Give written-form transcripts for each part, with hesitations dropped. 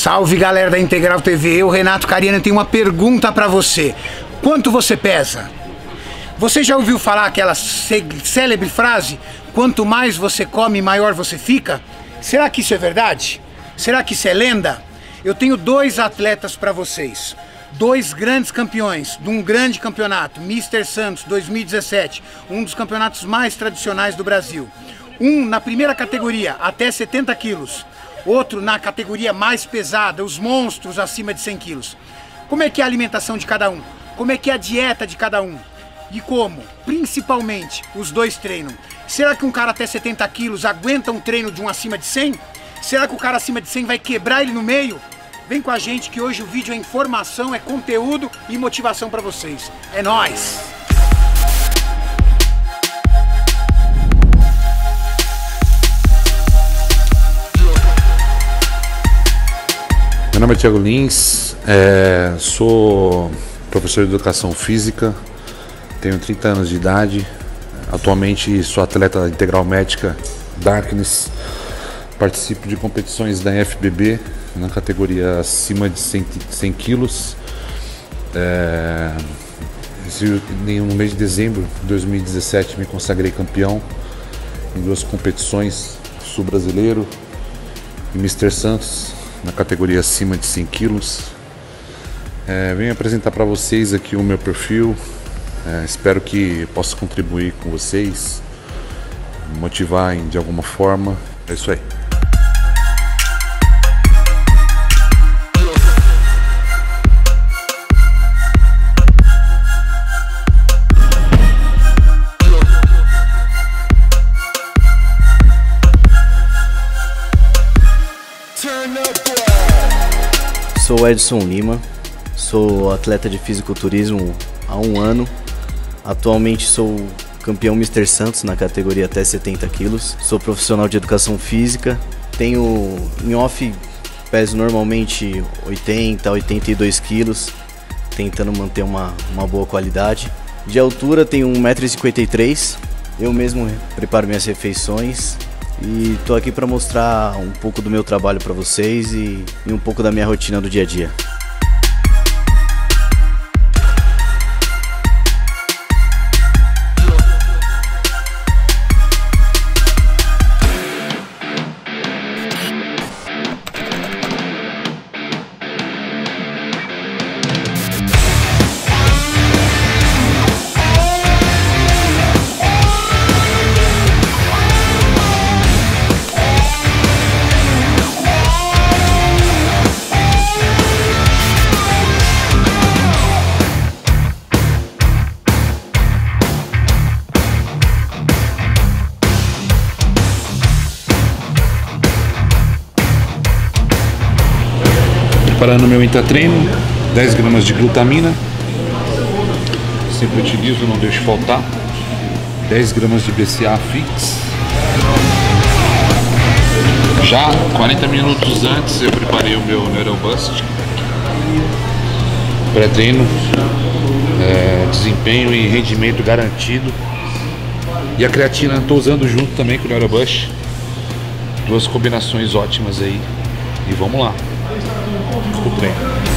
Salve, galera da Integral TV, eu, Renato Cariano, tenho uma pergunta pra você. Quanto você pesa? Você já ouviu falar aquela célebre frase, quanto mais você come, maior você fica? Será que isso é verdade? Será que isso é lenda? Eu tenho dois atletas pra vocês, dois grandes campeões de um grande campeonato, Mr. Santos 2017, um dos campeonatos mais tradicionais do Brasil. Um na primeira categoria, até 70 quilos. Outro na categoria mais pesada, os monstros acima de 100 quilos. Como é que é a alimentação de cada um? Como é que é a dieta de cada um? E como, principalmente, os dois treinam? Será que um cara até 70 quilos aguenta um treino de um acima de 100? Será que o cara acima de 100 vai quebrar ele no meio? Vem com a gente que hoje o vídeo é informação, é conteúdo e motivação para vocês. É nóis! Meu nome é Thiago Lins, sou professor de Educação Física, tenho 30 anos de idade, atualmente sou atleta integral médica Darkness, participo de competições da FBB na categoria acima de 100 quilos. No mês de dezembro de 2017 me consagrei campeão em duas competições, Sul Brasileiro e Mr. Santos, na categoria acima de 100 quilos. Venho apresentar para vocês aqui o meu perfil. Espero que possa contribuir com vocês, motivar de alguma forma. É isso aí. Sou Edson Lima, sou atleta de fisiculturismo há 1 ano. Atualmente sou campeão Mr. Santos na categoria até 70 quilos. Sou profissional de educação física. Tenho em off, peso normalmente 80 a 82 quilos, tentando manter uma boa qualidade. De altura tenho 1,53 m. Eu mesmo preparo minhas refeições. E tô aqui para mostrar um pouco do meu trabalho para vocês e um pouco da minha rotina do dia a dia. Preparando meu intratreino, 10 gramas de glutamina, sempre utilizo, não deixo faltar, 10 gramas de BCA fix. Já 40 minutos antes eu preparei o meu Neurobust, pré-treino, desempenho e rendimento garantido. E a creatina estou usando junto também com o Neurobust, duas combinações ótimas aí, e vamos lá. O treino.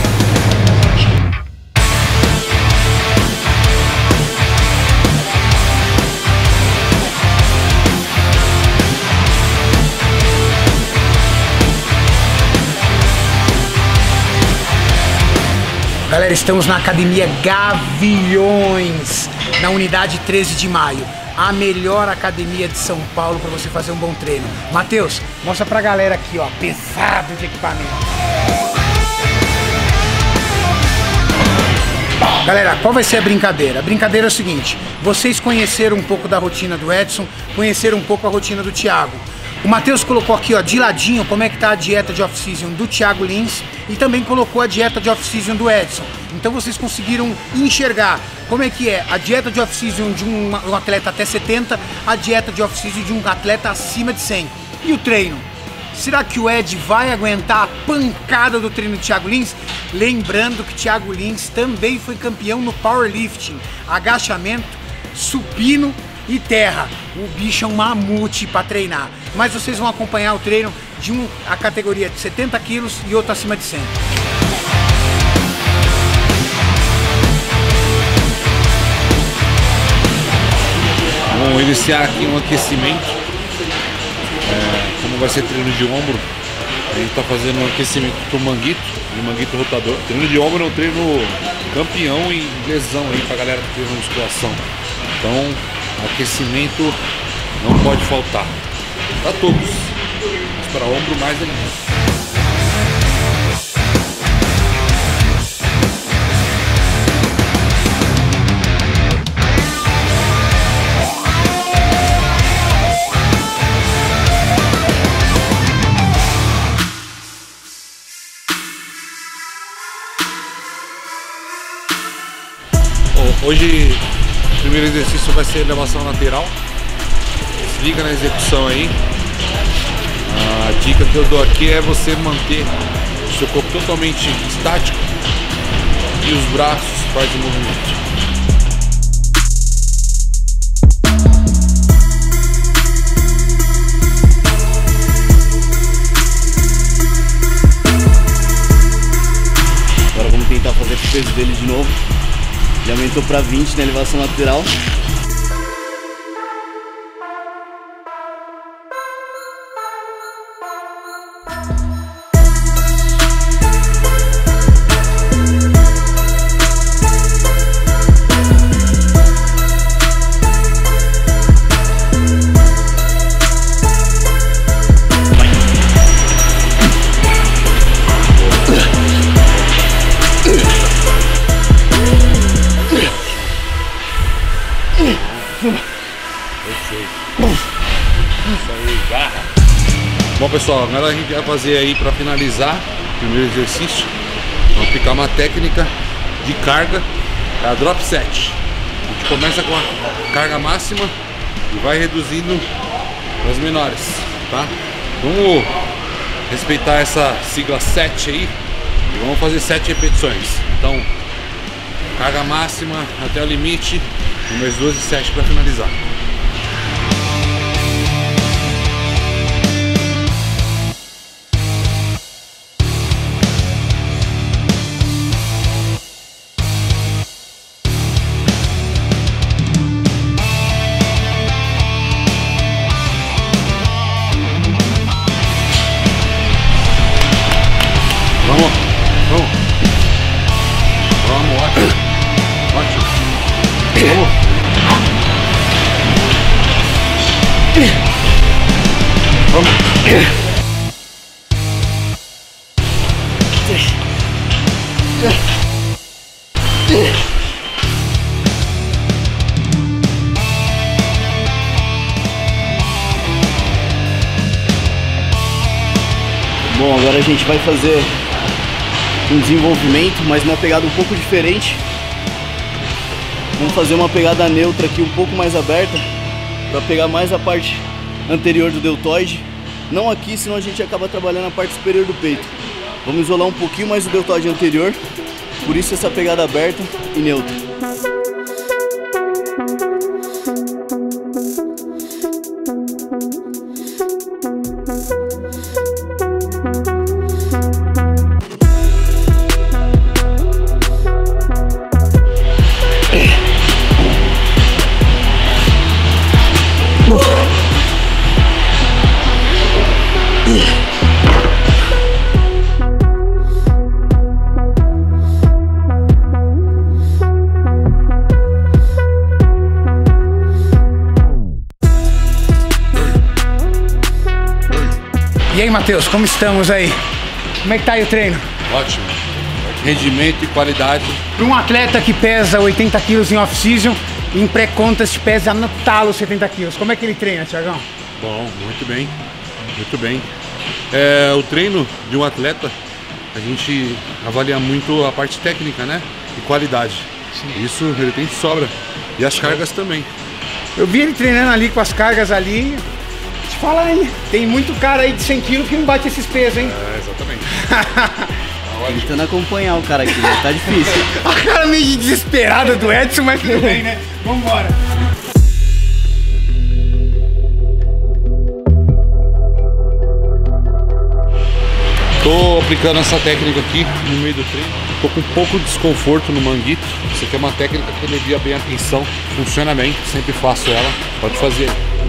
Galera, estamos na Academia Gaviões, na unidade 13 de maio. A melhor academia de São Paulo para você fazer um bom treino. Matheus, mostra pra galera aqui, ó, pesado de equipamento. Galera, qual vai ser a brincadeira? A brincadeira é o seguinte, vocês conheceram um pouco da rotina do Edson, conheceram um pouco a rotina do Thiago. O Matheus colocou aqui, ó, de ladinho, como é que tá a dieta de off-season do Thiago Lins e também colocou a dieta de off-season do Edson. Então vocês conseguiram enxergar como é que é a dieta de off-season de um atleta até 70, a dieta de off-season de um atleta acima de 100. E o treino? Será que o Ed vai aguentar a pancada do treino do Thiago Lins? Lembrando que Thiago Lins também foi campeão no powerlifting, agachamento, supino e terra. O bicho é um mamute para treinar. mas vocês vão acompanhar o treino de a categoria de 70 quilos e outro acima de 100. Vamos iniciar aqui um aquecimento. Como vai ser treino de ombro, a gente está fazendo um aquecimento para o manguito, rotador. Treino de ombro é um treino campeão em lesão aí para a galera que treina musculação. Então, aquecimento não pode faltar para todos, mas para ombro mais ainda. Hoje o primeiro exercício vai ser elevação lateral. Se liga na execução aí. A dica que eu dou aqui é você manter o seu corpo totalmente estático e os braços fazem o movimento. Agora vamos tentar fazer o peso dele de novo. Já aumentou para 20 na elevação lateral. Bom pessoal, agora a gente vai fazer aí para finalizar o primeiro exercício. Vamos aplicar uma técnica de carga, a drop set. A gente começa com a carga máxima e vai reduzindo as menores, tá? Vamos respeitar essa sigla 7 aí e vamos fazer 7 repetições. Então, carga máxima até o limite, mais 12 7 para finalizar. Bom, agora a gente vai fazer um desenvolvimento, mas uma pegada um pouco diferente. Vamos fazer uma pegada neutra aqui um pouco mais aberta, para pegar mais a parte anterior do deltoide. Não aqui, senão a gente acaba trabalhando a parte superior do peito. Vamos isolar um pouquinho mais o deltoide anterior, por isso essa pegada aberta e neutra. E aí, Matheus, como estamos aí? Como é que tá aí o treino? Ótimo. Rendimento e qualidade. Para um atleta que pesa 80 quilos em off-season, em pré-contest pesa no talo 70 quilos. Como é que ele treina, Thiagão? Bom, muito bem. Muito bem. O treino de um atleta, a gente avalia muito a parte técnica, né? E qualidade. Sim. Isso ele tem de sobra. E as cargas também. Eu vi ele treinando ali com as cargas ali. Te fala aí, tem muito cara aí de 100 kg que não bate esses pesos, hein? Exatamente. Tentando acompanhar o cara aqui, tá difícil. A cara meio desesperada do Edson, mas tudo bem, né? Vambora. Tô aplicando essa técnica aqui no meio do treino. Tô com um pouco de desconforto no manguito. Isso aqui é uma técnica que alivia bem a tensão. Funciona bem, sempre faço ela. Pode fazer.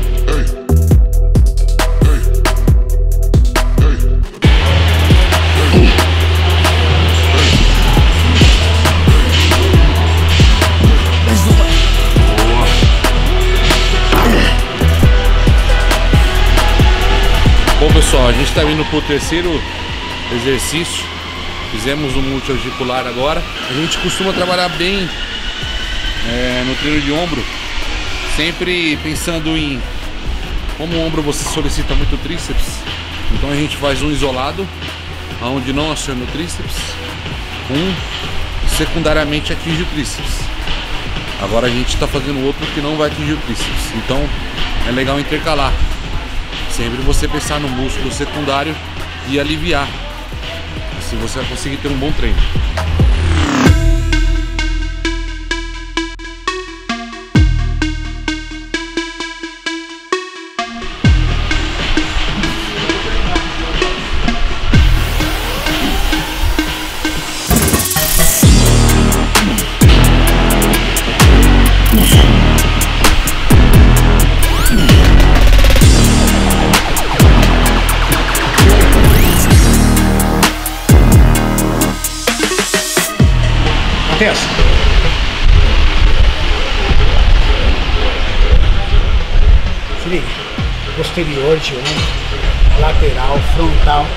Bom, pessoal, a gente está indo para o terceiro exercício. Fizemos um multiarticular agora. A gente costuma trabalhar bem no treino de ombro, sempre pensando em como o ombro você solicita muito tríceps. Então a gente faz um isolado, onde não aciona o tríceps, secundariamente atinge o tríceps. Agora a gente está fazendo outro que não vai atingir o tríceps. Então é legal intercalar. Sempre você pensar no músculo secundário e aliviar. Assim você vai conseguir ter um bom treino. Matheus. Se liga. Posterior de ombro, lateral, frontal.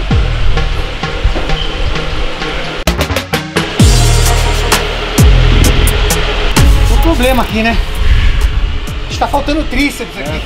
Tem um problema aqui, né? Está faltando tríceps aqui.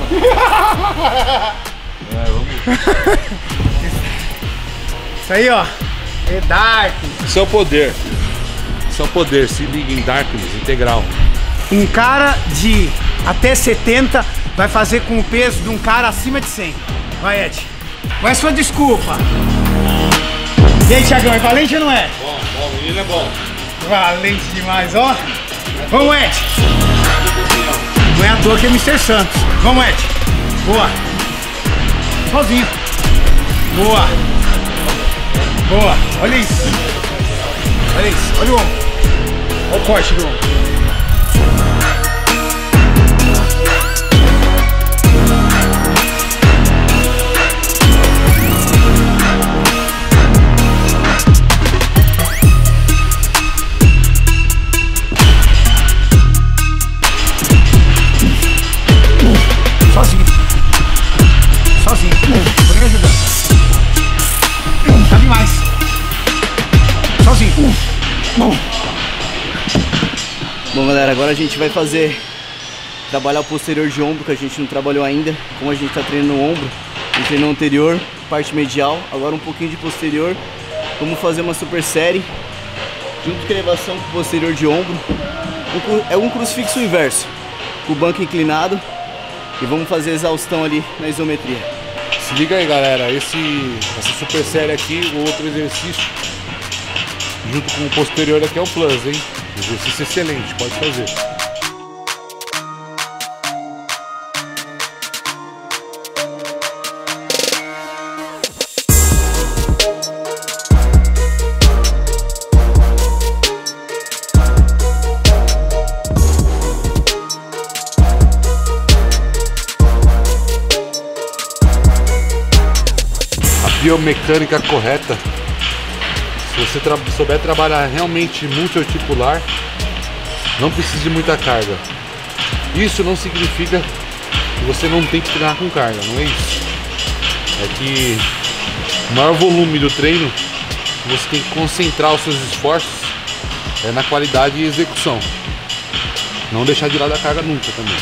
Isso aí, ó. É Dark. Isso é o poder. Isso é o poder, se liga em Darkness integral. Um cara de até 70 vai fazer com o peso de um cara acima de 100. Vai, Ed. Qual é a sua desculpa? E aí, Thiagão, é valente ou não é? Bom, o menino é bom. Valente demais, ó. Vamos, Ed. Não é à toa que é Mr. Santos. Vamos, Ed. Boa. Sozinho. Boa. Boa. Olha isso. Olha isso. Olha o ombro. Olha o corte do ombro. Sozinho. Sozinho. Vou nem ajudar. Tá demais. Sozinho. Bom, galera, agora a gente vai trabalhar o posterior de ombro, que a gente não trabalhou ainda. Como a gente está treinando o ombro, a gente treinou anterior, parte medial, agora um pouquinho de posterior. Vamos fazer uma super série, junto com a elevação com o posterior de ombro. É um crucifixo inverso, com o banco inclinado, e vamos fazer a exaustão ali na isometria. Se liga aí, galera, essa super série aqui, o outro exercício, junto com o posterior aqui é o plus, hein? Exercício excelente, pode fazer. A biomecânica correta, se você souber trabalhar realmente multiarticular, não precisa de muita carga. Isso não significa que você não tem que treinar com carga, não é isso. É que o maior volume do treino, você tem que concentrar os seus esforços na qualidade e execução. Não deixar de lado a carga nunca também.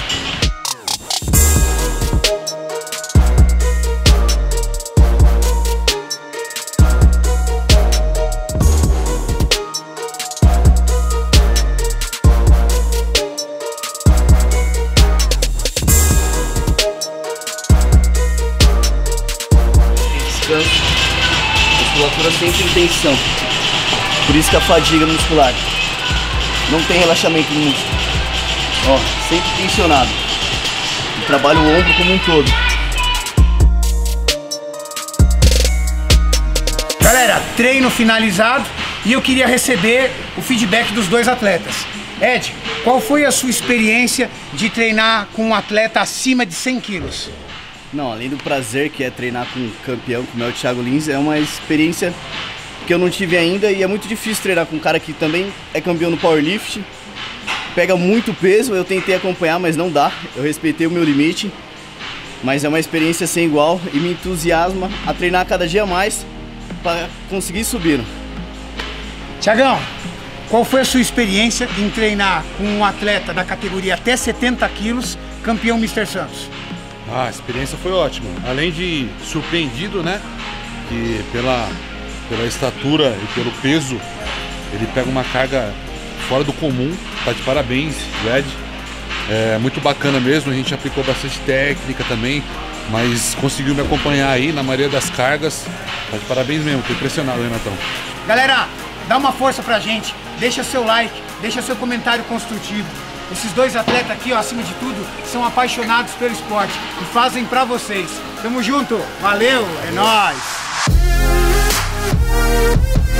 Musculatura sempre em tensão, por isso que a fadiga muscular, não tem relaxamento no músculo, ó, sempre tensionado. Eu trabalho o ombro como um todo. Galera, treino finalizado e eu queria receber o feedback dos dois atletas. Ed, qual foi a sua experiência de treinar com um atleta acima de 100 quilos? Não, além do prazer que é treinar com um campeão como é o Thiago Lins, é uma experiência que eu não tive ainda e é muito difícil treinar com um cara que também é campeão no powerlift. Pega muito peso, eu tentei acompanhar, mas não dá. Eu respeitei o meu limite, mas é uma experiência sem igual e me entusiasma a treinar cada dia mais para conseguir subir. Thiagão, qual foi a sua experiência em treinar com um atleta da categoria até 70 quilos, campeão Mr. Santos? A experiência foi ótima. Além de surpreendido, né? Que pela estatura e pelo peso, ele pega uma carga fora do comum. Tá de parabéns, Ed. É muito bacana mesmo, a gente aplicou bastante técnica também, mas conseguiu me acompanhar aí na maioria das cargas. Tá de parabéns mesmo, tô impressionado, Renatão. Galera, dá uma força pra gente, deixa seu like, deixa seu comentário construtivo. Esses dois atletas aqui, ó, acima de tudo, são apaixonados pelo esporte e fazem pra vocês. Tamo junto, valeu, é nóis!